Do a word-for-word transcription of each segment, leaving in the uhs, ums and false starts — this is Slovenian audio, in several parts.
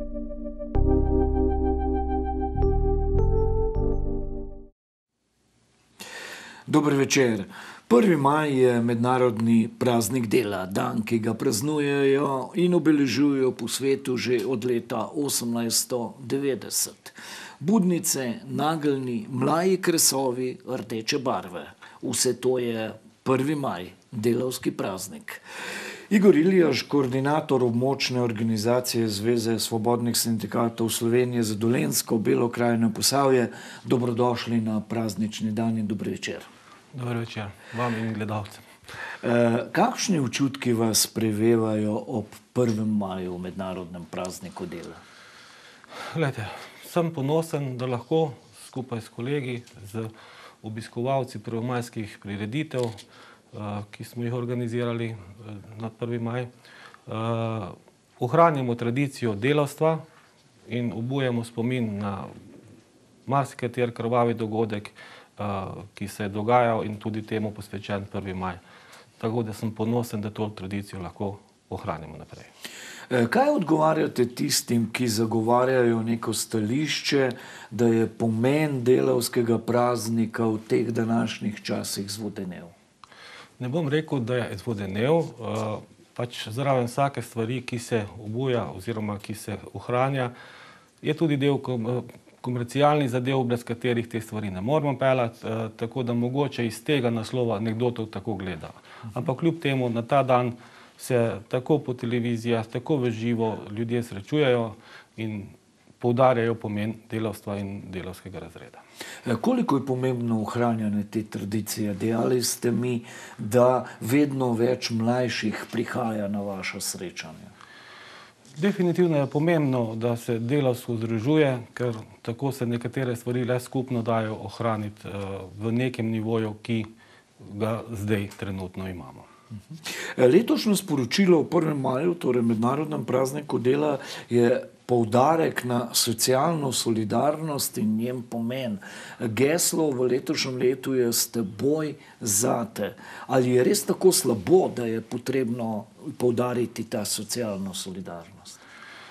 Dober večer. prvi maj je mednarodni praznik dela, dan, ki ga praznujejo in obeležujejo po svetu že od leta osemnajststo devetdeset. Budnice, nageljni, mlaji kresovi, rdeče barve. Vse to je prvi maj, delavski praznik. Igor Iljaš, koordinator območne organizacije Zveze svobodnih sindikatov Slovenije za Dolenjsko, Belo krajino, Posavje, dobrodošli na praznični dan in dober večer. Dober večer, vam in gledalcem. E, kakšni občutki vas prevevajo ob prvem maju, mednarodnem prazniku dela? Glejte, sem ponosen, da lahko skupaj s kolegi, z obiskovalci prvomajskih prireditev, ki smo jih organizirali na prvi maj, ohranjamo tradicijo delavstva in obujemo spomin na marsikateri krvavi dogodek, ki se je dogajal in tudi temu posvečen prvi maj. Tako da sem ponosen, da to tradicijo lahko ohranimo naprej. Kaj odgovarjate tistim, ki zagovarjajo neko stališče, da je pomen delavskega praznika v teh današnjih časih zvodenel? Ne bom rekel, da je zvodenel, pač zraven vsake stvari, ki se obuja oziroma ki se ohranja, je tudi del komercialnih zadev, brez katerih te stvari ne moramo peljati, tako da mogoče iz tega naslova nekdo to tako gleda. Ampak kljub temu na ta dan se tako po televizijah, tako v živo ljudje srečujejo in poudarjajo pomen delavstva in delavskega razreda. Koliko je pomembno ohranjanje te tradicije? Dejali ste mi, da vedno več mlajših prihaja na vaša srečanja. Definitivno je pomembno, da se delavstvo združuje, ker tako se nekatere stvari le skupno dajo ohraniti v nekem nivoju, ki ga zdaj trenutno imamo. Letošnje sporočilo o prvem maju, torej mednarodnem prazniku dela, je poudarek na socialno solidarnost in njen pomen. Geslo v letošnjem letu je S teboj zate. Ali je res tako slabo, da je potrebno poudariti ta socialno solidarnost?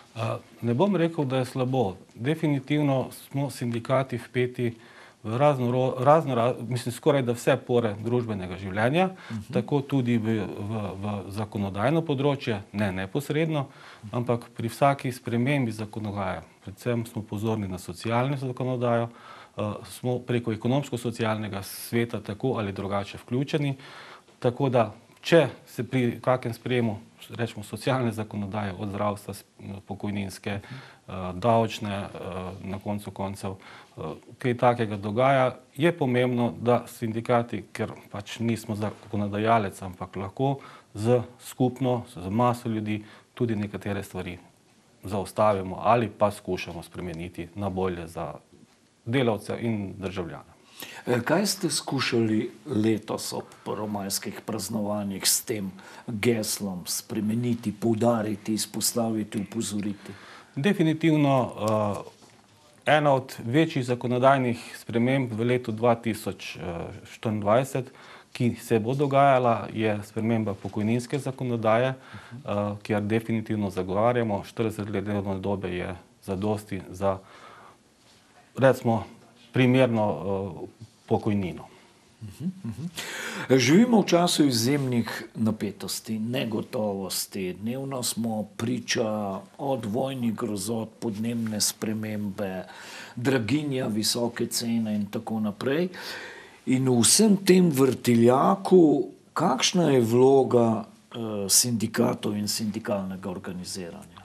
Ne bom rekel, da je slabo. Definitivno smo sindikati vpeti v razno, razno, mislim, skoraj da vse pore družbenega življenja, uh-huh. tako tudi v, v, v zakonodajno področje, ne neposredno, ampak pri vsaki spremembi zakonodaje, predvsem smo pozorni na socialno zakonodajo, uh, smo preko ekonomsko-socialnega sveta tako ali drugače vključeni, tako da če se pri kakem sprejemu, rečemo, socialne zakonodaje, od zdravstva, pokojninske, davčne, na koncu koncev, kaj takega dogaja, je pomembno, da sindikati, ker pač nismo zakonodajalec, ampak lahko z skupno, z maso ljudi tudi nekatere stvari zaustavimo ali pa skušamo spremeniti na bolje za delavce in državljane. Kaj ste skušali letos ob prvomajskih praznovanjih s tem geslom spremeniti, poudariti, izpostaviti, upozoriti? Definitivno ena od večjih zakonodajnih sprememb v letu dva tisoč štiriindvajset, ki se bo dogajala, je sprememba pokojninske zakonodaje, kjer definitivno zagovarjamo. štirideset let delovne dobe je zadosti za, recimo, primerno pokojnino. Živimo v času izjemnih napetosti, negotovosti. Dnevno smo priča od vojnih grozot, podnebne spremembe, draginja, visoke cene in tako naprej. In v vsem tem vrtiljaku, kakšna je vloga sindikatov in sindikalnega organiziranja?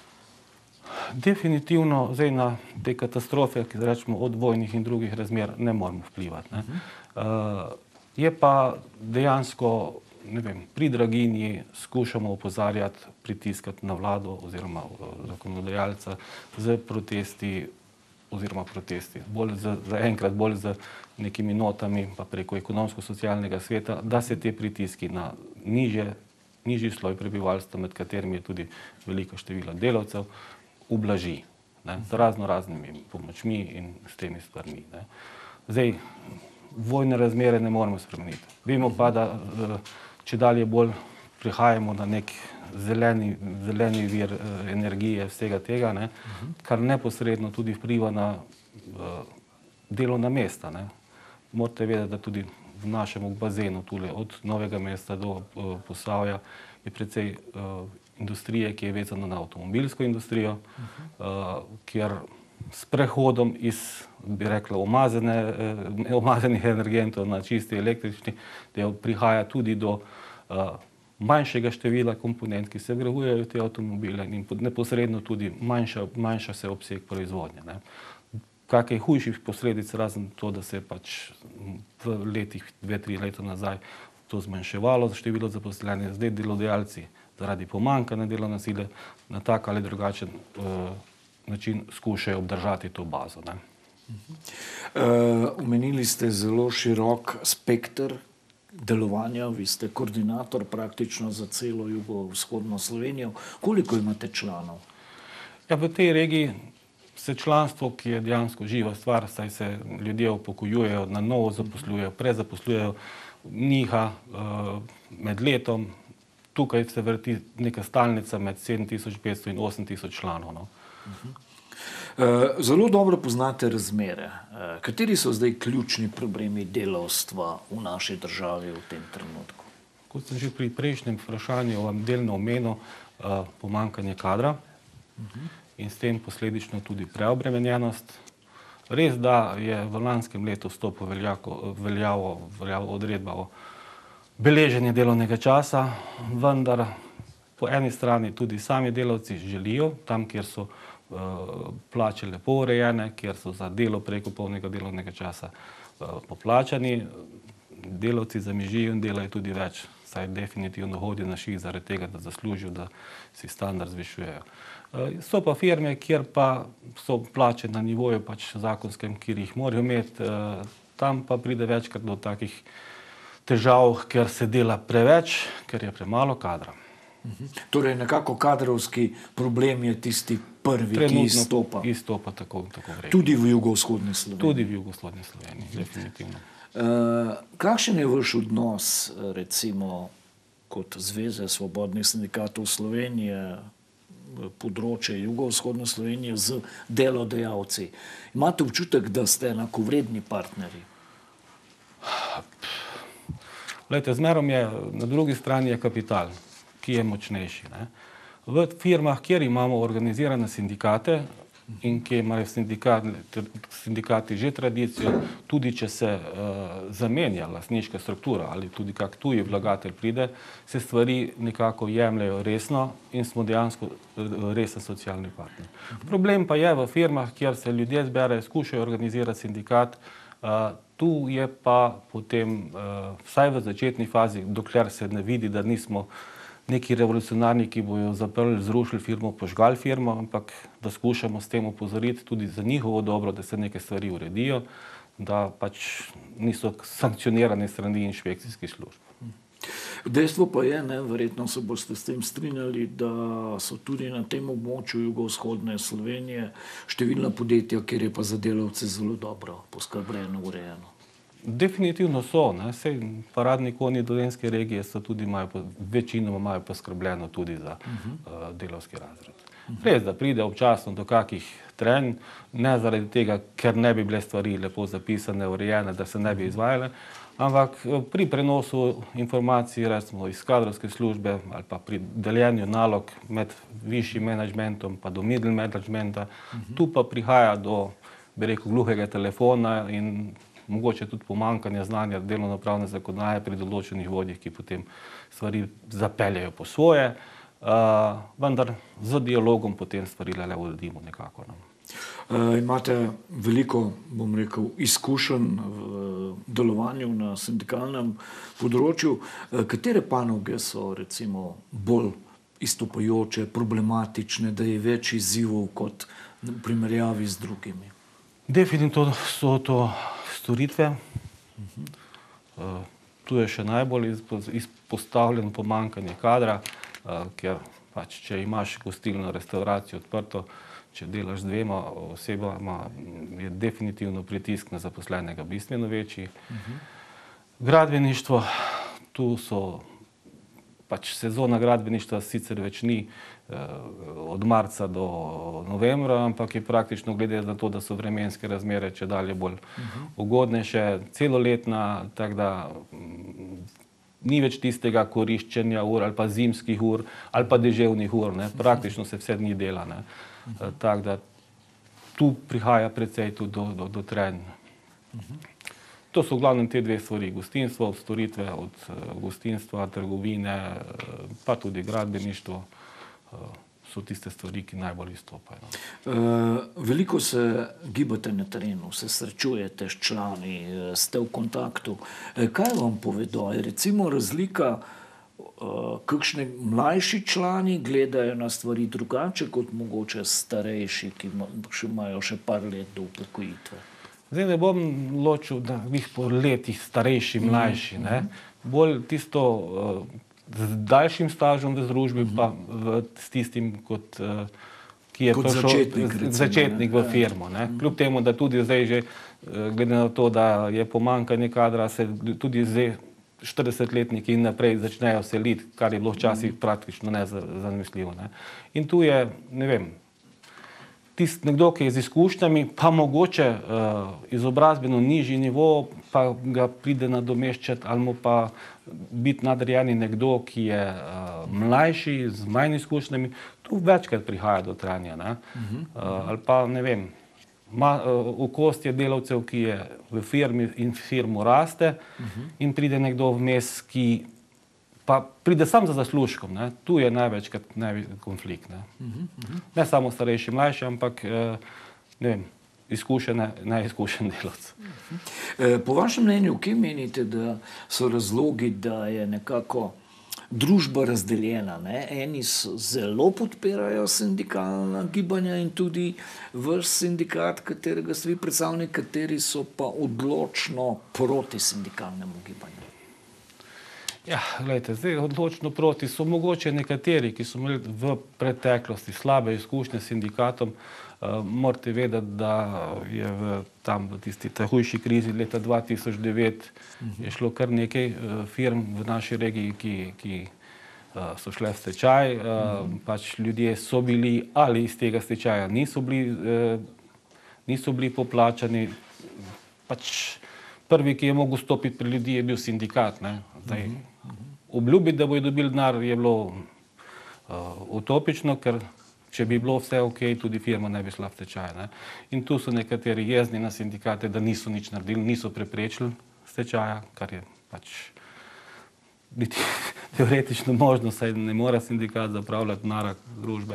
Definitivno zdaj na te katastrofe, ki rečemo od vojnih in drugih razmer, ne moramo vplivati. Ne? Uh, je pa dejansko, ne vem, pri draginji skušamo opozarjati, pritiskati na vlado oziroma zakonodajalca z protesti oziroma protesti, bolj za, za enkrat bolj z nekimi notami, pa preko ekonomsko-socialnega sveta, da se te pritiski na nižje, nižji sloj prebivalstva, med katerimi je tudi veliko število delavcev, ublaži, ne, z razno raznimi pomočmi in s temi stvarmi. Ne. Zdaj, vojne razmere ne moremo spremeniti. Vemo pa, da če dalje bolj prihajamo na nek zeleni, zeleni vir energije, vsega tega, ne, kar neposredno tudi vpliva na uh, delovna mesta. Ne. Morate vedeti, da tudi v našem bazenu, tule, od Novega mesta do uh, Posavja, je precej uh, industrije, ki je vezana na avtomobilsko industrijo, uh, kjer s prehodom iz, bi rekla, umazane, eh, umazanih energentov na čisti električni del prihaja tudi do uh, manjšega števila komponent, ki se vgrajujejo v te avtomobile in neposredno tudi manjša, manjša se obseg proizvodnje. Ne. Kakih hujših posledic, razen to, da se je pač v letih, dve, tri leta nazaj to zmanjševalo za število zaposlenih, zdaj delodajalci zaradi pomanjkanja delovne sile na tak ali drugačen uh, način skušajo obdržati to bazo. Ne. Uh, omenili ste zelo širok spekter delovanja, vi ste koordinator praktično za celo jugovzhodno Slovenijo. Koliko imate članov? Ja, v tej regiji se članstvo, ki je dejansko živa stvar, saj se ljudje upokojujejo, na novo zaposlujejo, prezaposlujejo, niha uh, med letom. Tukaj se vrti neka stalnica med sedem tisoč petsto in osem tisoč članov. No. Zelo dobro poznate razmere. Kateri so zdaj ključni problemi delavstva v naši državi v tem trenutku? Kot sem že pri prejšnjem vprašanju vam delno omenil, pomanjkanje kadra in s tem posledično tudi preobremenjenost. Res, da je v lanskem letu vstopil veljavo, veljavo odredba o beleženju delovnega časa, vendar po eni strani tudi sami delavci želijo, tam, kjer so uh, plače lepo urejene, kjer so za delo preko polnega delovnega časa uh, poplačani, delavci zamižijo in delajo tudi več, saj definitivno hodijo na ših zaradi tega, da zaslužijo, da si standard zvišujejo. Uh, so pa firme, kjer pa so plače na nivoju pač zakonskem, kjer jih morajo imeti, uh, tam pa pride večkrat do takih težav, ker se dela preveč, ker je premalo kadra. Torej, nekako kadrovski problem je tisti prvi, Trenutno ki izstopa. Izstopa tako, tako v regiji. Tudi v jugovzhodni Sloveniji. Tudi v jugovzhodni Sloveniji, definitivno. Uh, kakšen je vaš odnos, recimo, kot Zveze svobodnih sindikatov Slovenije, področje jugovzhodne Slovenije z delodajalci? Imate občutek, da ste enakovredni partnerji? Glejte, zmerom je, na drugi strani je kapital, ki je močnejši. Ne. V firmah, kjer imamo organizirane sindikate in kjer imajo sindikati, sindikati že tradicijo, tudi če se uh, zamenja lastniška struktura ali tudi kak tuji vlagatelj pride, se stvari nekako jemljajo resno in smo dejansko resen socialni partner. Problem pa je v firmah, kjer se ljudje zberejo, skušajo organizirati sindikat, uh, tu je pa potem, uh, vsaj v začetni fazi, dokler se ne vidi, da nismo neki revolucionarni, ki bojo zaprli, zrušili firmo, požgali firmo, ampak da skušamo s tem opozoriti tudi za njihovo dobro, da se neke stvari uredijo, da pač niso sankcionirane strani inšpekcijskih služb. Dejstvo pa je, ne, verjetno se boste s tem strinjali, da so tudi na tem območju jugovzhodne Slovenije številna podjetja, kjer je pa za delavce zelo dobro poskrbljeno, urejeno. Definitivno so, ne, sej paradni konji dolenjske regije so tudi, imajo, večinoma imajo poskrbljeno tudi za uh, delavski razred. Res, da pride občasno do kakih trenj, ne zaradi tega, ker ne bi bile stvari lepo zapisane, urejene, da se ne bi izvajale, ampak pri prenosu informacij, recimo iz kadrovske službe ali pa pri deljenju nalog med višjim menedžmentom pa do middle managementa, tu pa prihaja do, bi rekel, gluhega telefona in mogoče tudi pomanjkanja znanja delovnopravne zakonodaje pri določenih vodjih, ki potem stvari zapeljajo po svoje, uh, vendar z dialogom potem stvari le uredimo nekako. No. Uh, imate veliko, bom rekel, izkušenj v delovanju na sindikalnem področju. Uh, katere panoge so recimo bolj izstopajoče, problematične, da je več izzivov kot v primerjavi z drugimi? Definitivno so to storitve. Uh, tu je še najbolj izpostavljen pomanjkanje kadra, uh, ker pač, če imaš gostilno, restauracijo odprto, če delaš z dvema osebama, je definitivno pritisk na zaposlenega bistveno večji. Uh-huh. Gradbeništvo, tu so pač sezona gradbeništva sicer več ni od marca do novembra, ampak je praktično glede na to, da so vremenske razmere če dalje bolj ugodnejše, celoletna, tako da ni več tistega koriščenja ur ali pa zimskih ur ali pa deževnih ur, ne. Praktično se vse dni dela, ne. Tako da tu prihaja precej tudi do, do, do trenj. To so v glavnem te dve stvari, gostinstvo, od storitve, od gostinstva, trgovine, pa tudi gradbeništvo, so tiste stvari, ki najbolj izstopajo. Veliko se gibate na terenu, se srečujete s člani, ste v kontaktu. Kaj vam povedo? Je recimo razlika, kakšni mlajši člani gledajo na stvari drugače kot mogoče starejši, ki imajo še par let do upokojitve? Zdaj ne bom ločil, da jih po letih starejši, mlajši, ne. Bolj tisto z daljšim stažem v družbi, pa s tistim, kot, ki je prišel začetnik, začetnik v firmo, ne. Kljub temu, da tudi zdaj že, glede na to, da je pomanjkanje kadra, se tudi zdaj štiridesetletniki in naprej začnejo seliti, kar je bilo včasih praktično nezamislivo, ne. In tu je, ne vem, tisti nekdo, ki je z izkušnjami, pa mogoče uh, izobrazbeno nižji nivo, pa ga pride nadomeščati ali mu pa biti nadrejeni nekdo, ki je uh, mlajši, z manj izkušnjami, tu večkrat prihaja do trajanja, ne. Uh, ali pa, ne vem, ma, uh, okostje delavcev, ki je v firmi in firmo raste in pride nekdo vmes, ki pa pride sam za zaslužkom, ne. Tu je največkrat največji konflikt, ne. Ne samo starejši, mlajši, ampak, ne vem, izkušene, neizkušen delavec. Po vašem mnenju, kje menite, da so razlogi, da je nekako družba razdeljena, ne? Eni zelo podpirajo sindikalna gibanja in tudi vaš sindikat, katerega ste vi predstavnik, kateri so pa odločno proti sindikalnemu gibanju? Ja, gledajte, zdaj odločno proti so mogoče nekateri, ki so imeli v preteklosti slabe izkušnje s sindikatom. Uh, morate vedeti, da je v, tam v tisti hujši krizi leta dva tisoč devet je šlo kar nekaj uh, firm v naši regiji, ki, ki uh, so šle v stečaj. Uh, pač ljudje so bili ali iz tega stečaja niso bili, uh, niso bili poplačani. Pač prvi, ki je mogel stopiti pri ljudi, je bil sindikat, ne. Zdaj, obljubiti, da bojo dobili denar, je bilo uh, utopično, ker če bi bilo vse ok, tudi firma ne bi šla v stečaj, ne. In tu so nekateri jezni na sindikate, da niso nič naredili, niso preprečili stečaja, kar je pač biti teoretično možno, saj ne mora sindikat zapravljati denarja družbe.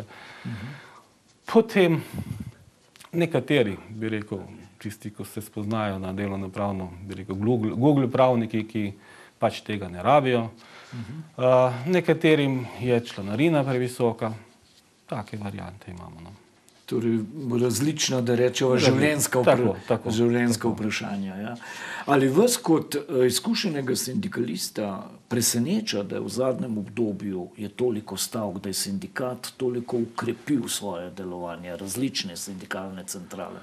Potem nekateri, bi rekel, tisti, ko se spoznajo na delovnopravno, bi rekel, Google, Google pravniki, ki pač tega ne rabijo. Uh, nekaterim je članarina previsoka. Take variante imamo. No. Torej različna, da rečemo, življenjska, tako, tako, življenjska tako. vprašanja. Ja. Ali vas kot uh, izkušenega sindikalista preseneča, da je v zadnjem obdobju je toliko stavk, da je sindikat toliko ukrepil svoje delovanje, različne sindikalne centrale?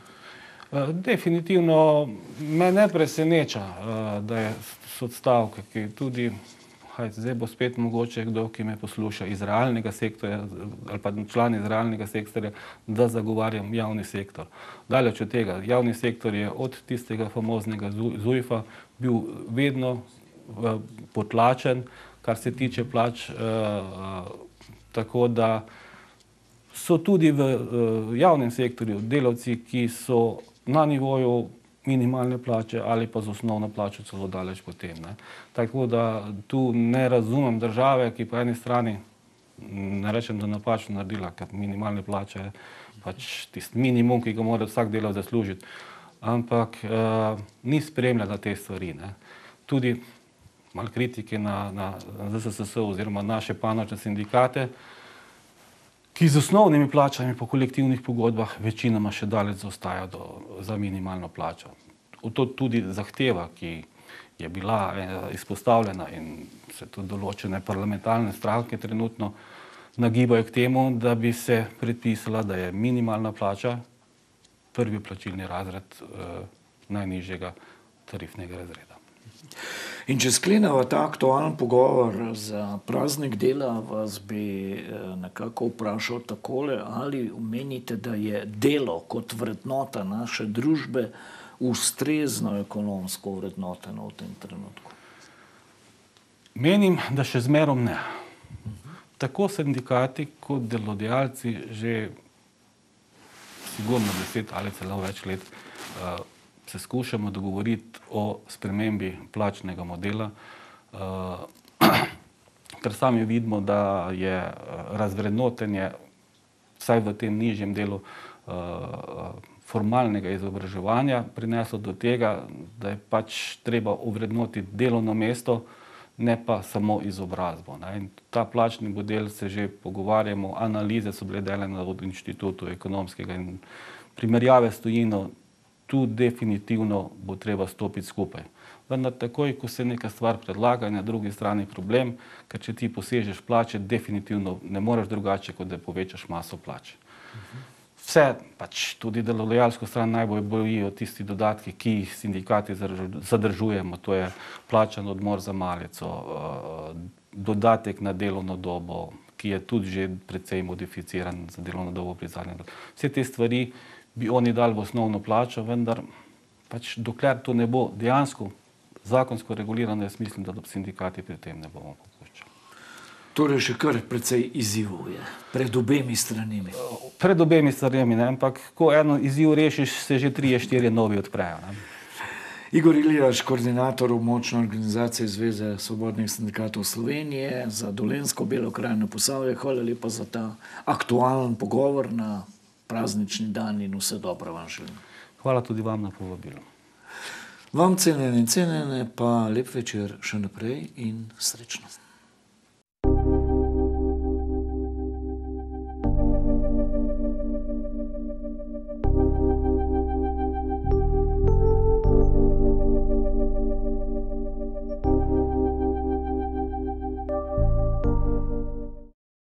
Definitivno me ne preseneča, da so stavke, ki tudi, hajde, zdaj bo spet mogoče kdo, ki me posluša iz realnega sektorja ali pa član iz realnega sektorja, da zagovarjam javni sektor. Daleč od tega, javni sektor je od tistega famoznega Zujfa bil vedno potlačen, kar se tiče plač, tako da so tudi v javnem sektorju delavci, ki so na nivoju minimalne plače ali pa z osnovno plačo celo daleč potem, ne. Tako da tu ne razumem države, ki po eni strani, ne rečem, da napačno naredila, ker minimalne plače je pač tisti minimum, ki ga mora vsak delavec zaslužiti, ampak uh, ni spremljala te stvari, ne. Tudi malo kritike na, na Z S S S oziroma naše panočne sindikate, ki z osnovnimi plačami po kolektivnih pogodbah večinoma še daleč zaostaja do, za minimalno plačo. To tudi zahteva, ki je bila izpostavljena in se tudi določene parlamentarne stranke trenutno nagibajo k temu, da bi se predpisala, da je minimalna plača prvi plačilni razred eh, najnižjega tarifnega razreda. In če skleneva ta aktualen pogovor za praznik dela, vas bi nekako vprašal takole, ali menite, da je delo kot vrednota naše družbe ustrezno ekonomsko vrednoteno v tem trenutku? Menim, da še zmerom ne. Tako sindikati kot delodajalci že sigurno deset ali celo več let uh, se skušamo dogovoriti o spremembi plačnega modela, uh, ker sami vidimo, da je razvrednotenje vsaj v tem nižjem delu uh, formalnega izobraževanja prineslo do tega, da je pač treba ovrednotiti delovno mesto, ne pa samo izobrazbo. Ne. In ta plačni model se že pogovarjamo, analize so bile delene od Inštitutu ekonomskega in primerjave s tujino, tu definitivno bo treba stopiti skupaj. Vendar takoj, ko se neka stvar predlaga, na drugi strani problem, ker če ti posežeš plače, definitivno ne moreš drugače, kot da povečaš maso plače. Vse, pač tudi delodajalsko stran najbolj bojijo tisti dodatki, ki jih sindikati zadržujemo, to je plačan odmor za malico, dodatek na delovno dobo, ki je tudi že precej modificiran za delovno dobo pri zadnjem. Vse te stvari bi oni dali v osnovno plačo, vendar pač dokler to ne bo dejansko zakonsko regulirano, jaz mislim, da sindikati pri tem ne bomo popuščali. Torej še kar precej izzivov je pred obemi stranimi. Pred obemi stranimi, ne? Ampak ko eno izziv rešiš, se že trije, štirje novi odprejo. Ne? Igor Iljaš, koordinator območne organizacije Zveze svobodnih sindikatov Slovenije za Dolenjsko, Belo krajino, Posavje. Hvala lepa za ta aktualen pogovor na praznični dan in vse dobro vam želim. Hvala tudi vam na povabilo. Vam, cenjene in cenjene, pa lep večer še naprej in srečno.